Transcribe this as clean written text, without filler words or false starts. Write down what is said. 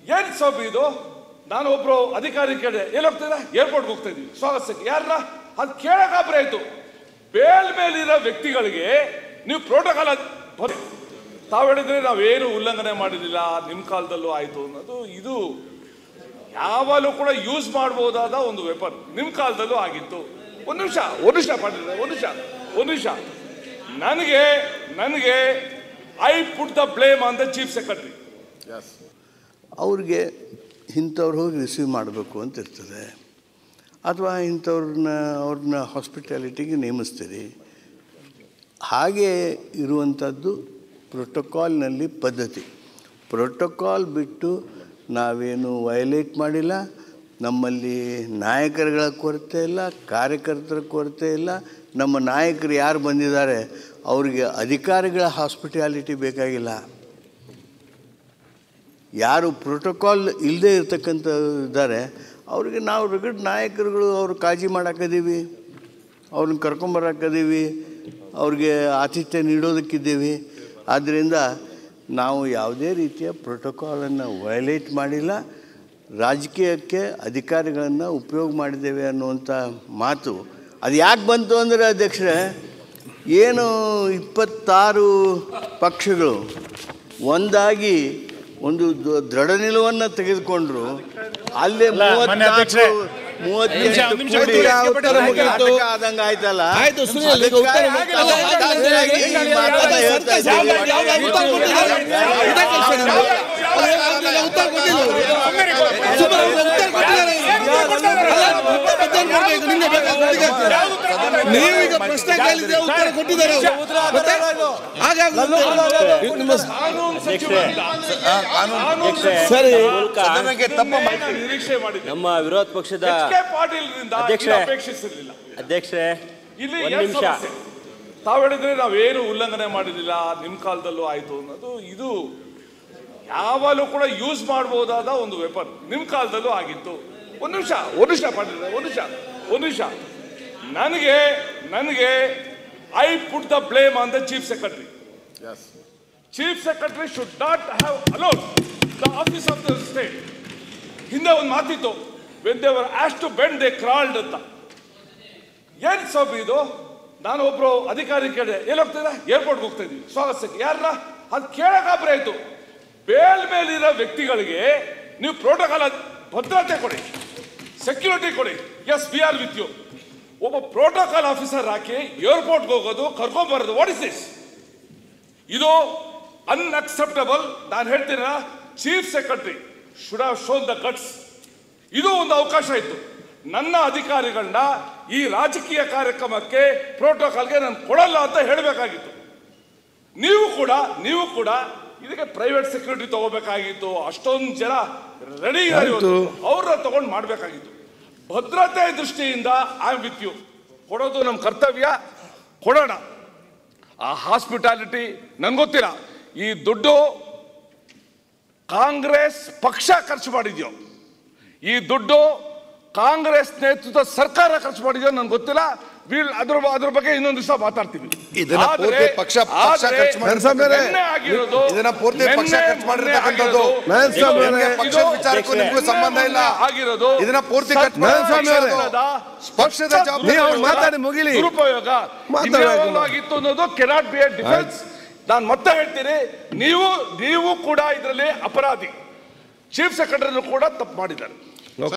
ಏನು ಸಬ್ ಇದು? ನಾನು ಒಬ್ರು ಅಧಿಕಾರಿ ಕೇಳಿದೆ, ಎಲ್ಲಿ ಹೋಗ್ತಿದ್ದೆ? ಏರ್ಪೋರ್ಟ್ಗೆ ಹೋಗ್ತಾ ಇದ್ದೀವಿ ಸ್ವಾಗತಕ್ಕೆ. ಯಾರನ್ನ ಅದು ಕೇಳಕ್ಕಾಬ್ರೆ ಆಯ್ತು. ಮೇಲಿರೋ ವ್ಯಕ್ತಿಗಳಿಗೆ ನೀವು ಪ್ರೋಟೋಕಾಲ್ ತಾವು ಹೇಳಿದ್ರೆ ನಾವೇನು ಉಲ್ಲಂಘನೆ ಮಾಡಿದಿಲ್ಲ, ನಿಮ್ಮ ಕಾಲದಲ್ಲೂ ಆಯ್ತು ಅನ್ನೋದು. ಇದು ಯಾವಾಗಲೂ ಕೂಡ ಯೂಸ್ ಮಾಡಬಹುದಾದ ಒಂದು ವೆಪನ್. ನಿಮ್ಮ ಕಾಲದಲ್ಲೂ ಆಗಿತ್ತು. ಒಂದು ನಿಮಿಷ ಪಾಟೀಲ್, ಒಂದು ನಿಮಿಷ. ನನಗೆ I put the blame on the chief secretary. ಅವ್ರಿಗೆ ಇಂಥವ್ರು ಹೋಗಿ ರಿಸೀವ್ ಮಾಡಬೇಕು ಅಂತ ಇರ್ತದೆ, ಅಥವಾ ಅವ್ರನ್ನ ಹಾಸ್ಪಿಟಾಲಿಟಿಗೆ ನೇಮಿಸ್ತೀರಿ. ಹಾಗೆ ಇರುವಂಥದ್ದು ಪ್ರೋಟೋಕಾಲ್ನಲ್ಲಿ ಪದ್ಧತಿ. ಪ್ರೋಟೋಕಾಲ್ ಬಿಟ್ಟು ನಾವೇನು ವಯಲೇಟ್ ಮಾಡಿಲ್ಲ. ನಮ್ಮಲ್ಲಿ ನಾಯಕರುಗಳ ಕೊರತೆ ಇಲ್ಲ, ಕಾರ್ಯಕರ್ತರ ಕೊರತೆ ಇಲ್ಲ. ನಮ್ಮ ನಾಯಕರು ಯಾರು ಬಂದಿದ್ದಾರೆ ಅವರಿಗೆ ಅಧಿಕಾರಿಗಳ ಹಾಸ್ಪಿಟಾಲಿಟಿ ಬೇಕಾಗಿಲ್ಲ. ಯಾರು ಪ್ರೋಟೋಕಾಲ್ ಇಲ್ಲದೆ ಇರ್ತಕ್ಕಂಥ ಇದ್ದಾರೆ ಅವ್ರಿಗೆ ನಾವು ರಗಡ್ ನಾಯಕರುಗಳು ಅವ್ರು ಕಾಳಜಿ ಮಾಡೋಕ್ಕಿದ್ದೀವಿ, ಅವ್ರನ್ನ ಕರ್ಕೊಂಬರೋಕ್ಕಿದ್ದೀವಿ, ಅವ್ರಿಗೆ ಆತಿಥ್ಯ ನೀಡೋದಕ್ಕಿದ್ದೀವಿ. ಆದ್ದರಿಂದ ನಾವು ಯಾವುದೇ ರೀತಿಯ ಪ್ರೋಟೋಕಾಲನ್ನು ವಯಲೇಟ್ ಮಾಡಿಲ್ಲ. ರಾಜಕೀಯಕ್ಕೆ ಅಧಿಕಾರಿಗಳನ್ನು ಉಪಯೋಗ ಮಾಡಿದ್ದೇವೆ ಅನ್ನುವಂಥ ಮಾತು ಅದು ಯಾಕೆ ಬಂತು ಅಂದರೆ, ಅಧ್ಯಕ್ಷರೇ, ಏನು 26 ಪಕ್ಷಗಳು ಒಂದಾಗಿ ಒಂದು ದೃಢ ನಿಲುವನ್ನು ತೆಗೆದುಕೊಂಡ್ರು. ಅಲ್ಲೇ 38 ಆದಂಗೆ ಆಯ್ತಲ್ಲ. ನೀವೀಗ ಪ್ರಶ್ನೆ ಕೇಳಿದ್ರೆ ಉತ್ತರ ಕೊಟ್ಟಿದ್ದಾರೆ. ನಮ್ಮ ವಿರೋಧ ಪಕ್ಷದ ಅಧ್ಯಕ್ಷರೇ ಒಂದು ನಿಮಿಷ. ತಾವು ಹೇಳಿದ್ರೆ ನಾವೇನು ಉಲ್ಲಂಘನೆ ಮಾಡಿದಿಲ್ಲ, ನಿಮ್ಮ ಕಾಲದಲ್ಲೂ ಆಯ್ತು ಅನ್ನೋದು. ಇದು ಯಾವಾಗಲೂ ಕೂಡ ಯೂಸ್ ಮಾಡಬಹುದಾದ ಒಂದು ವೆಪನ್. ನಿಮ್ಮ ಕಾಲದಲ್ಲೂ ಆಗಿತ್ತು. ಒಂದು ನಿಮಿಷ ಪಾಟೀಲ್, ಒಂದು ನಿಮಿಷ. ನನಗೆ I put the blame on the chief secretary. Chief secretary should not have allowed the office of the state. ಹಿಂದೆ ಒಂದು ಮಾತಿತ್ತು, when they were asked to bend they crawled ಅಂತ. ಏನು ಸಬ್ ಇದು? ನಾನು ಒಬ್ರು ಅಧಿಕಾರಿ ಕೇಳಿದೆ, ಎಲ್ಲಿ ಹೋಗ್ತಿದ್ದೆ? ಏರ್ಪೋರ್ಟ್ಗೆ ಹೋಗ್ತಾ ಇದ್ದೀವಿ ಸ್ವಾಗತಕ್ಕೆ. ಯಾರನ್ನ ಅದು ಕೇಳಕ್ಕಾಬ್ರೆ ಆಯ್ತು. ಮೇಲಿರೋ ವ್ಯಕ್ತಿಗಳಿಗೆ ನೀವು ಪ್ರೋಟೋಕಾಲ್ ಭದ್ರತೆ ಕೊಡಿ, ಸೆಕ್ಯೂರಿಟಿ ಕೊಡಿ. Yes, we are with you. ಒಬ್ಬ ಪ್ರೋಟೋಕಾಲ್ ಆಫೀಸರ್ ಹಾಕಿ ಏರ್ಪೋರ್ಟ್ಗೆ ಹೋಗೋದು, ಕರ್ಕೊಂಡ್ಬರೋದು, ವಾಟ್ ಇಸ್ ದಿಸ್? ಇದು ಅನ್ಅಕ್ಸೆಪ್ಟಬಲ್. ನಾನು ಹೇಳ್ತೀನ, chief secretary should have shown the guts. ಇದು ಒಂದು ಅವಕಾಶ ಇತ್ತು. ನನ್ನ ಅಧಿಕಾರಿಗಳನ್ನ ಈ ರಾಜಕೀಯ ಕಾರ್ಯಕ್ರಮಕ್ಕೆ ಪ್ರೋಟೋಕಾಲ್ಗೆ ನಾನು ಕೊಡಲ್ಲ ಅಂತ ಹೇಳಬೇಕಾಗಿತ್ತು. ನೀವು ಕೂಡ ಇದಕ್ಕೆ ಪ್ರೈವೇಟ್ ಸೆಕ್ಯೂರಿಟಿ ತಗೋಬೇಕಾಗಿತ್ತು. ಅಷ್ಟೊಂದು ಜನ ರೆಡಿ ಅವ್ರನ್ನ ತಗೊಂಡು ಮಾಡಬೇಕಾಗಿತ್ತು. ಭದ್ರತೆ ದೃಷ್ಟಿಯಿಂದ ಐ ಆಮ್ ವಿತ್ ಯು. ಕೊಡೋದು ನಮ್ಮ ಕರ್ತವ್ಯ, ಕೊಡೋಣ. ಆ ಹಾಸ್ಪಿಟಾಲಿಟಿ ನನ್ಗೆ ಗೊತ್ತಿಲ್ಲ. ಈ ದುಡ್ಡು ಕಾಂಗ್ರೆಸ್ ಪಕ್ಷ ಖರ್ಚು ಮಾಡಿದ್ಯೋ, ಈ ದುಡ್ಡು ಕಾಂಗ್ರೆಸ್ ನೇತೃತ್ವ ಸರ್ಕಾರ ಖರ್ಚು ಮಾಡಿದ್ಯೋ ನನ್ಗೆ ಗೊತ್ತಿಲ್ಲ. ಅದ್ರ ಬಗ್ಗೆ ಇನ್ನೊಂದು ದಿವಸ ಮಾತಾಡ್ತೀವಿ. ದುರುಪಯೋಗ ಆಗಿತ್ತು ಅನ್ನೋದು ಕೆನಾಟ್ ಬಿ ಎ ಡಿಫೆನ್ಸ್. ನಾನು ಮತ್ತೆ ಹೇಳ್ತೀನಿ, ನೀವು ಕೂಡ ಇದರಲ್ಲಿ ಅಪರಾಧಿ. ಚೀಫ್ ಸೆಕ್ರೆಟರಿ ಕೂಡ ತಪ್ಪು ಮಾಡಿದ್ದಾರೆ.